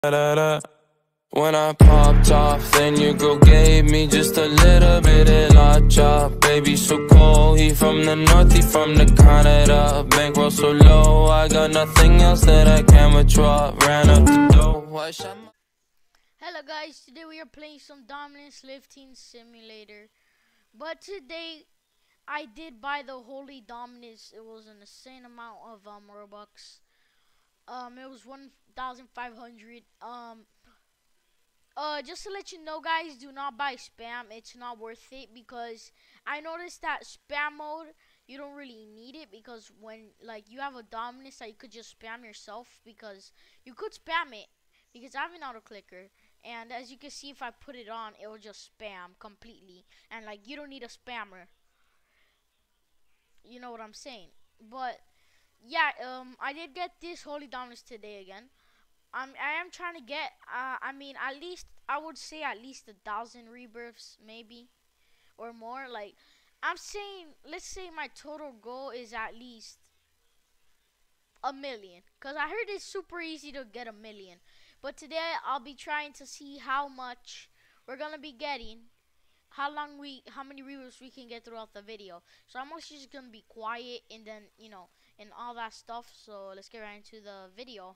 When I popped off, then your girl gave me just a little bit of la chop. Baby so cold, he from the north, he from the Canada. Bankroll so low, I got nothing else that I can withdraw. Ran up the dough, I shot my... Hello guys, today we are playing some dominus lifting simulator. But today I did buy the holy dominus. It was an insane amount of Robux. It was 1,500. Just to let you know, guys, do not buy spam. It's not worth it, because I noticed that spam mode, you don't really need it, because when like you have a dominus that you could just spam yourself, because you could spam it, because I have an auto clicker, and as you can see, if I put it on, it will just spam completely, and like you don't need a spammer. You know what I'm saying? But yeah, I did get this holy dominus today again. I am trying to get, I mean, at least, I would say at least 1,000 rebirths, maybe, or more. Like, I'm saying, let's say my total goal is at least 1,000,000. Because I heard it's super easy to get 1,000,000. But today, I'll be trying to see how much we're going to be getting. How many rebirths we can get throughout the video. So I'm actually just going to be quiet and then, you know, and all that stuff. So let's get right into the video.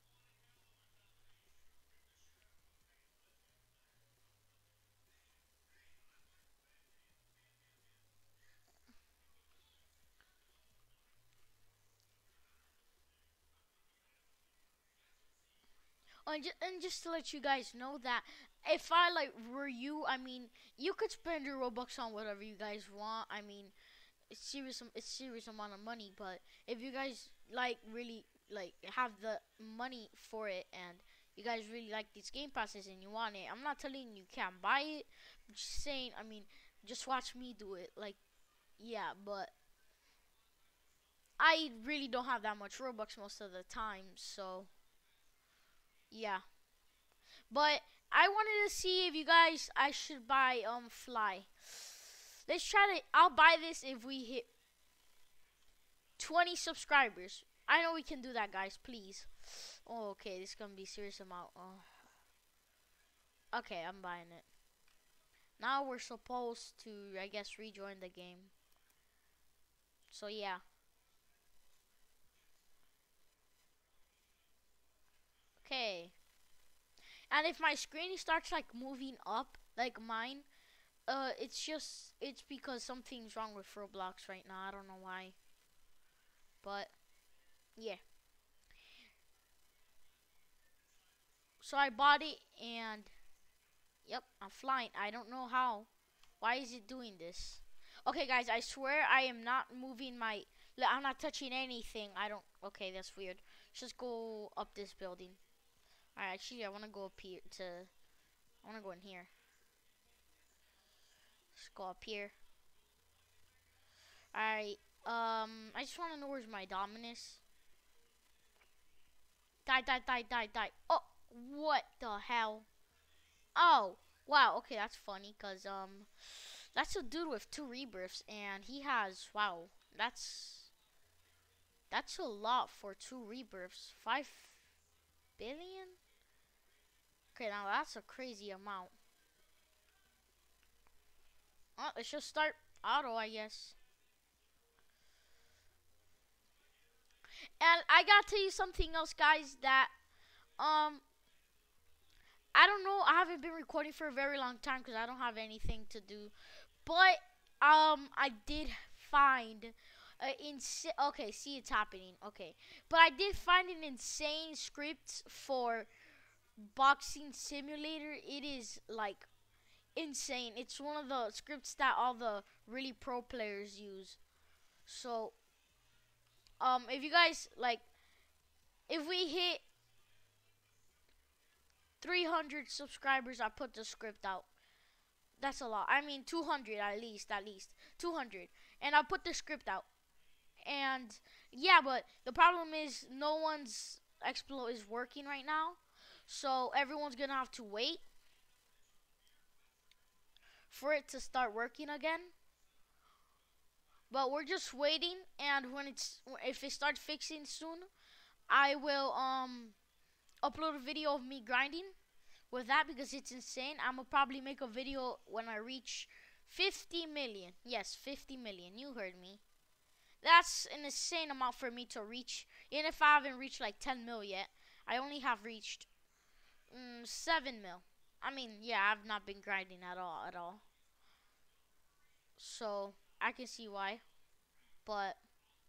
And just to let you guys know that if I like were you, I mean, you could spend your Robux on whatever you guys want. I mean, it's serious amount of money. But if you guys like really like have the money for it, and you guys really like these game passes and you want it, I'm not telling you can't buy it. I'm just saying, I mean, just watch me do it. Like, yeah, but I really don't have that much Robux most of the time, so yeah. But I wanted to see if you guys, I should buy fly. Let's try to, I'll buy this if we hit 20 subscribers. I know we can do that, guys, please. Oh, okay, this is gonna be a serious amount. Oh. Okay, I'm buying it. Now we're supposed to, I guess, rejoin the game. So yeah. Okay. And if my screen starts like moving up, like mine, it's because something's wrong with Roblox right now. I don't know why. But yeah. So I bought it, and yep, I'm flying. I don't know how. Why is it doing this? Okay, guys, I swear I am not moving my, I'm not touching anything. I don't, okay, that's weird. Let's just go up this building. Alright, actually, I want to go up here I want to go in here. Let's go up here. Alright, I just want to know where's my dominus. Die, die, die, die, die. Oh, what the hell? Oh, wow, okay, that's funny, because, that's a dude with 2 rebirths, and he has, wow, that's a lot for 2 rebirths. 5 billion? Okay, now that's a crazy amount. Let's just start auto, I guess. And I gotta tell you something else, guys, that, I don't know, I haven't been recording for a very long time because I don't have anything to do. But, I did find, okay, see, it's happening, okay. But I did find an insane script for boxing simulator. It is, like, insane. It's one of the scripts that all the really pro players use. So, if you guys, like, if we hit 300 subscribers, I put the script out. That's a lot. I mean, 200 at least 200, and I'll put the script out. And yeah, but the problem is no one's exploit is working right now, so everyone's gonna have to wait for it to start working again. But we're just waiting, and if it starts fixing soon, I will upload a video of me grinding with that because it's insane. I'm gonna probably make a video when I reach 50 million. Yes, 50 million. You heard me. That's an insane amount for me to reach. Even if I haven't reached like 10 mil yet, I only have reached 7 mil. I mean, yeah, I've not been grinding at all. So I can see why, but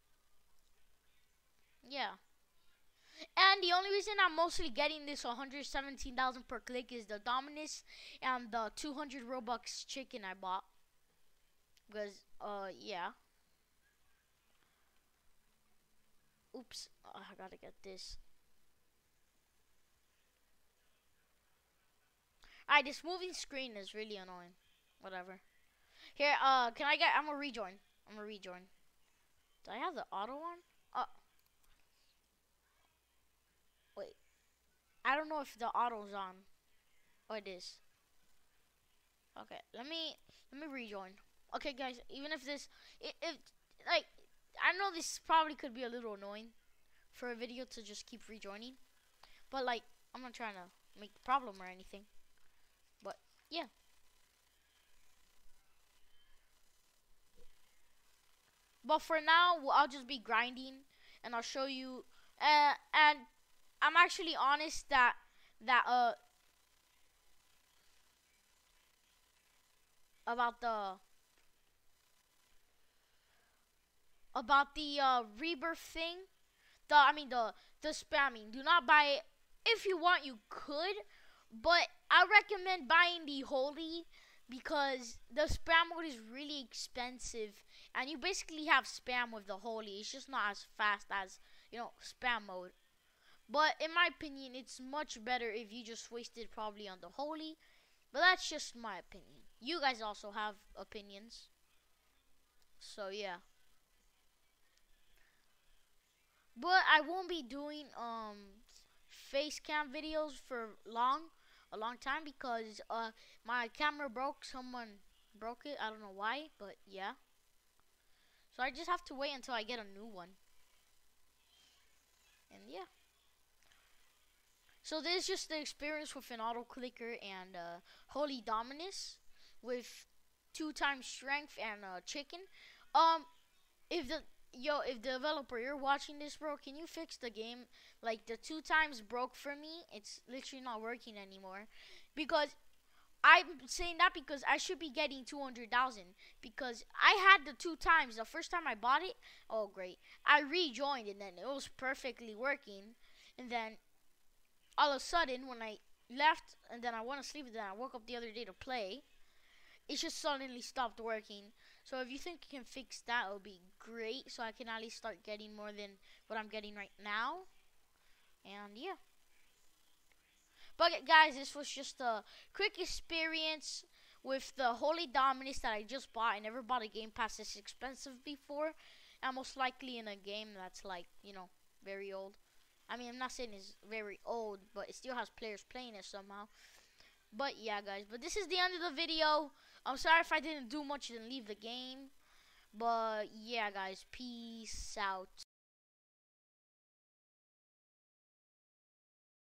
yeah. And the only reason I'm mostly getting this 117,000 per click is the dominus and the 200 Robux chicken I bought. Because yeah. Oops, I gotta get this. Alright, this moving screen is really annoying. Whatever. Here, can I get, I'm gonna rejoin. Do I have the auto on? Wait. I don't know if the auto's on. Oh, it is. Okay, let me rejoin. Okay, guys, even if this, if like, I know this probably could be a little annoying for a video to just keep rejoining, but like, I'm not trying to make the problem or anything. But yeah. But for now, I'll just be grinding, and I'll show you. And I'm actually honest that about the rebirth thing. The spamming. Do not buy it. If you want, you could, but I recommend buying the holy because the spam mode is really expensive, and you basically have spam with the holy. It's just not as fast as, you know, spam mode. But in my opinion, it's much better if you just wasted probably on the holy. But that's just my opinion. You guys also have opinions. So yeah. But I won't be doing face cam videos for a long time because my camera broke. Someone broke it. I don't know why, but yeah. So I just have to wait until I get a new one. And yeah. So this is just the experience with an auto clicker and holy dominus with 2 times strength and chicken. If the developer, you're watching this, bro, can you fix the game? Like, the 2 times broke for me. It's literally not working anymore. Because I'm saying that because I should be getting 200,000. Because I had the 2 times. The first time I bought it, oh great, I rejoined and then it was perfectly working. And then all of a sudden, when I left and then I went to sleep and then I woke up the other day to play, it just suddenly stopped working. So if you think you can fix that, it would be great. So I can at least start getting more than what I'm getting right now. And yeah. But guys, this was just a quick experience with the Holy Dominus that I just bought. I never bought a Game Pass this expensive before. And most likely in a game that's like, you know, very old. I mean, I'm not saying it's very old, but it still has players playing it somehow. But yeah, guys, but this is the end of the video. I'm sorry if I didn't do much and leave the game. But yeah, guys, peace out.